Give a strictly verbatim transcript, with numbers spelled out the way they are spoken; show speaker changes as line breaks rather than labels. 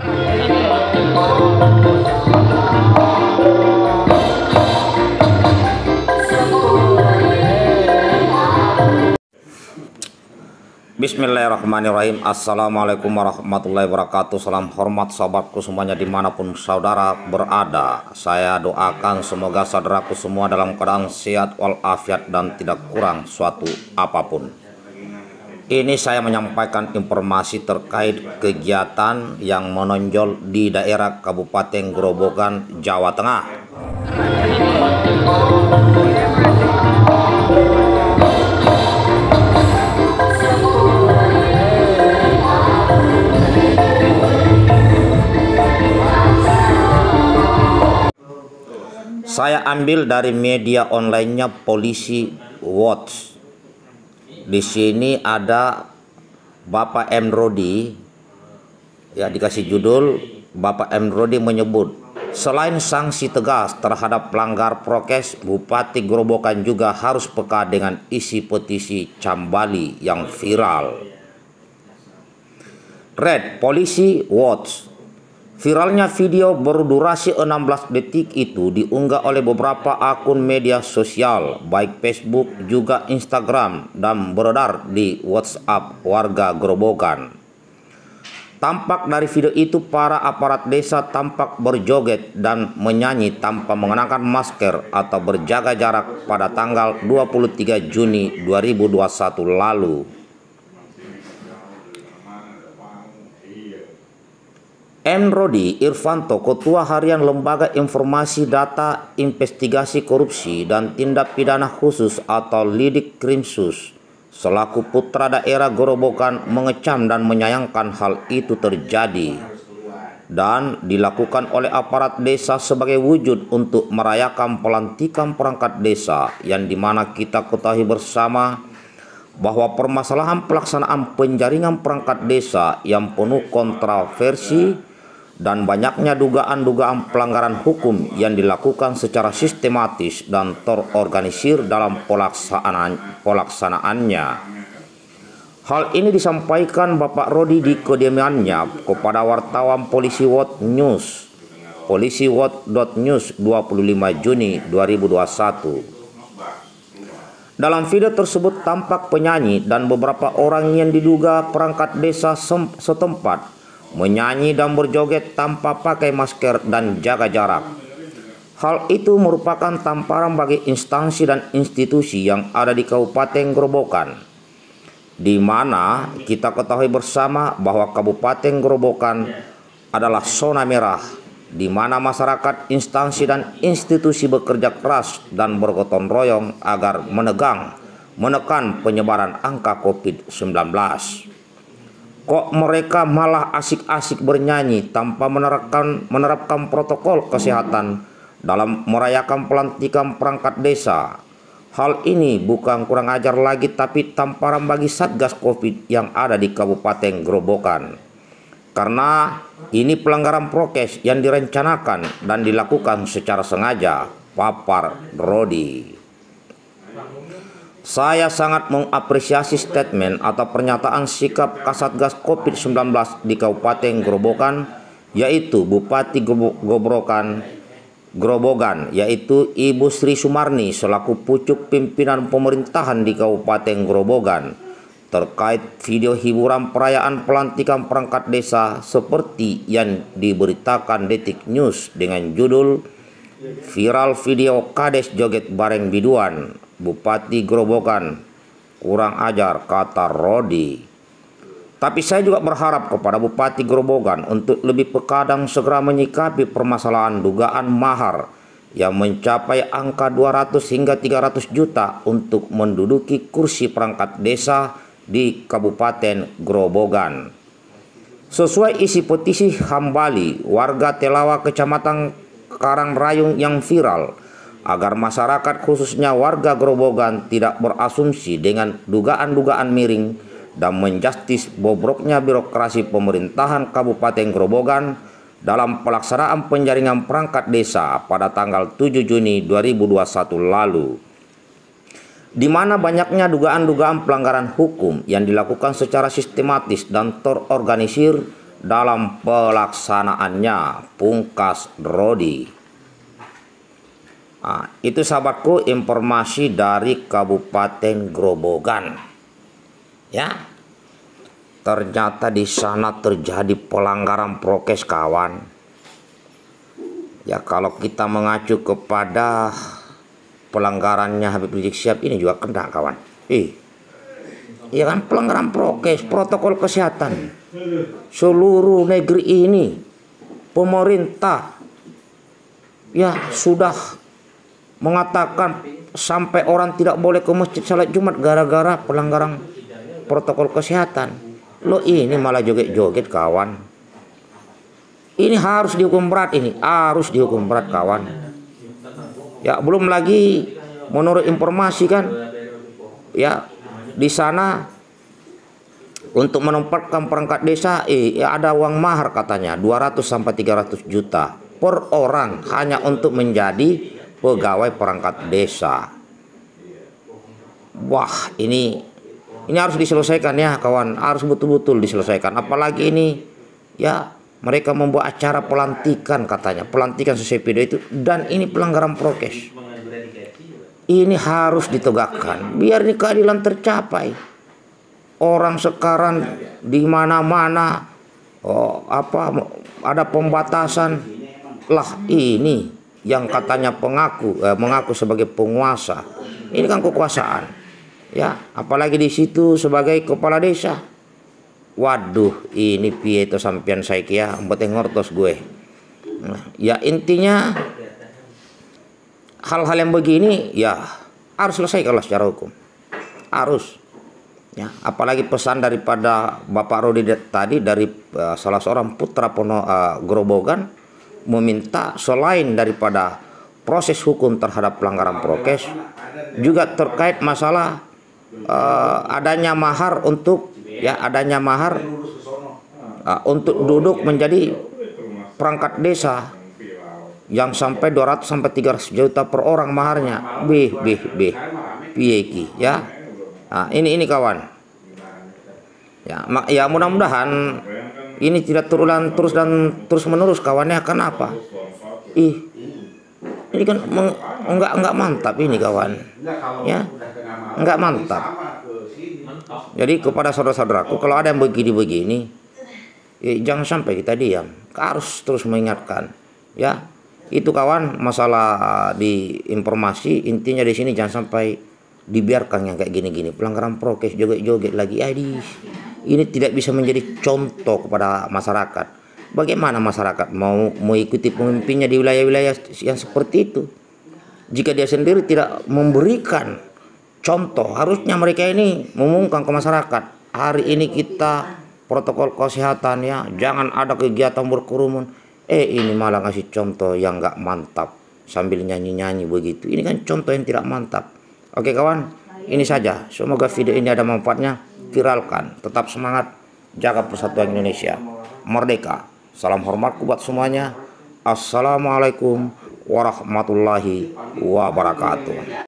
Bismillahirrahmanirrahim. Assalamualaikum warahmatullahi wabarakatuh. Salam hormat sahabatku semuanya dimanapun saudara berada. Saya doakan semoga saudaraku semua dalam keadaan sehat walafiat dan tidak kurang suatu apapun. Ini saya menyampaikan informasi terkait kegiatan yang menonjol di daerah Kabupaten Grobogan, Jawa Tengah. Saya ambil dari media onlinenya Polisi Watch. Di sini ada Bapak M. Rodi, ya dikasih judul Bapak M. Rodi menyebut selain sanksi tegas terhadap pelanggar prokes, Bupati Grobogan juga harus peka dengan isi petisi Cambali yang viral. Red Polisi Watch. Viralnya video berdurasi enam belas detik itu diunggah oleh beberapa akun media sosial, baik Facebook juga Instagram, dan beredar di WhatsApp warga Grobogan. Tampak dari video itu para aparat desa tampak berjoget dan menyanyi tanpa mengenakan masker atau berjaga jarak pada tanggal dua puluh tiga Juni dua ribu dua puluh satu lalu. M. Rodi Irvanto, Ketua Harian Lembaga Informasi Data Investigasi Korupsi dan Tindak Pidana Khusus atau Lidik Krimsus, selaku putra daerah Grobogan, mengecam dan menyayangkan hal itu terjadi dan dilakukan oleh aparat desa sebagai wujud untuk merayakan pelantikan perangkat desa, yang dimana kita ketahui bersama bahwa permasalahan pelaksanaan penjaringan perangkat desa yang penuh kontroversi dan banyaknya dugaan-dugaan pelanggaran hukum yang dilakukan secara sistematis dan terorganisir dalam pelaksanaan, pelaksanaannya. Hal ini disampaikan Bapak Rodi di kediamannya kepada wartawan Polisi Watch News, polisi watch dot news dua puluh lima Juni dua ribu dua puluh satu. Dalam video tersebut tampak penyanyi dan beberapa orang yang diduga perangkat desa setempat menyanyi dan berjoget tanpa pakai masker dan jaga jarak. Hal itu merupakan tamparan bagi instansi dan institusi yang ada di Kabupaten Grobogan, di mana kita ketahui bersama bahwa Kabupaten Grobogan adalah zona merah, di mana masyarakat, instansi dan institusi bekerja keras dan bergotong royong agar menegang, menekan penyebaran angka COVID sembilan belas. Kok mereka malah asik-asik bernyanyi tanpa menerapkan, menerapkan protokol kesehatan dalam merayakan pelantikan perangkat desa? Hal ini bukan kurang ajar lagi, tapi tamparan bagi Satgas COVID yang ada di Kabupaten Grobogan. Karena ini pelanggaran prokes yang direncanakan dan dilakukan secara sengaja, papar Rodi. Saya sangat mengapresiasi statement atau pernyataan sikap Kasatgas COVID sembilan belas di Kabupaten Grobogan, yaitu Bupati Grobogan, Grobogan, yaitu Ibu Sri Sumarni selaku pucuk pimpinan pemerintahan di Kabupaten Grobogan, terkait video hiburan perayaan pelantikan perangkat desa seperti yang diberitakan Detik News dengan judul viral video Kades joget bareng biduan. Bupati Grobogan kurang ajar, kata Rodi. Tapi saya juga berharap kepada Bupati Grobogan untuk lebih peka dan segera menyikapi permasalahan dugaan mahar yang mencapai angka dua ratus hingga tiga ratus juta untuk menduduki kursi perangkat desa di Kabupaten Grobogan. Sesuai isi petisi Hambali, warga Telawa Kecamatan Karangrayung yang viral, agar masyarakat khususnya warga Grobogan tidak berasumsi dengan dugaan-dugaan miring dan menjustis bobroknya birokrasi pemerintahan Kabupaten Grobogan dalam pelaksanaan penjaringan perangkat desa pada tanggal tujuh Juni dua ribu dua puluh satu lalu, di mana banyaknya dugaan-dugaan pelanggaran hukum yang dilakukan secara sistematis dan terorganisir dalam pelaksanaannya, pungkas Rodi. Nah, itu sahabatku informasi dari Kabupaten Grobogan. Ya, ternyata di sana terjadi pelanggaran prokes kawan. Ya, kalau kita mengacu kepada pelanggarannya Habib Rizik Syihab ini juga kena kawan. Eh, iya kan, pelanggaran prokes, protokol kesehatan. Seluruh negeri ini, pemerintah ya sudah mengatakan sampai orang tidak boleh ke masjid salat Jumat gara-gara pelanggaran protokol kesehatan. Lo ini malah joget-joget kawan. Ini harus dihukum berat, ini harus dihukum berat kawan. Ya, belum lagi menurut informasi kan, ya di sana untuk menempatkan perangkat desa, eh ya ada uang mahar katanya dua ratus sampai tiga ratus juta per orang hanya untuk menjadi pegawai perangkat desa. Wah, ini ini harus diselesaikan ya kawan, harus betul-betul diselesaikan. Apalagi ini ya mereka membuat acara pelantikan katanya, pelantikan sesuai video itu, dan ini pelanggaran prokes. Ini harus ditegakkan biar ini keadilan tercapai. Orang sekarang di mana-mana oh, apa ada pembatasan lah, ini yang katanya pengaku eh, mengaku sebagai penguasa. Ini kan kekuasaan. Ya, apalagi di situ sebagai kepala desa. Waduh, ini piye to sampean saiki ya, mbete ngortos gue. Nah, ya intinya hal-hal yang begini ya harus selesai kalau secara hukum. Harus. Ya, apalagi pesan daripada Bapak Rodi tadi dari uh, salah seorang putra Pono uh, Grobogan meminta selain daripada proses hukum terhadap pelanggaran prokes juga terkait masalah uh, adanya mahar untuk ya adanya mahar uh, untuk duduk menjadi perangkat desa yang sampai dua ratus sampai tiga ratus juta per orang maharnya. Bih bih bih piye iki ya. Nah, ini ini kawan. Ya, ya mudah-mudahan ini tidak terulang terus dan terus menerus kawannya. Kenapa? Ih, ini kan meng, enggak enggak mantap ini kawan. Ya, enggak mantap. Jadi kepada saudara-saudaraku, kalau ada yang begini-begini, eh, jangan sampai kita diam. Harus terus mengingatkan. Ya, itu kawan masalah di informasi. Intinya di sini jangan sampai dibiarkan yang kayak gini-gini, pelanggaran prokes, joget-joget lagi. Aduh, ini tidak bisa menjadi contoh kepada masyarakat. Bagaimana masyarakat mau mengikuti pemimpinnya di wilayah-wilayah yang seperti itu jika dia sendiri tidak memberikan contoh? Harusnya mereka ini mengumumkan ke masyarakat, hari ini kita protokol kesehatan ya, jangan ada kegiatan berkerumun. Eh ini malah ngasih contoh yang nggak mantap sambil nyanyi-nyanyi begitu. Ini kan contoh yang tidak mantap. Oke kawan, ini saja. Semoga video ini ada manfaatnya. Viralkan. Tetap semangat. Jaga persatuan Indonesia. Merdeka. Salam hormatku buat semuanya. Assalamualaikum warahmatullahi wabarakatuh.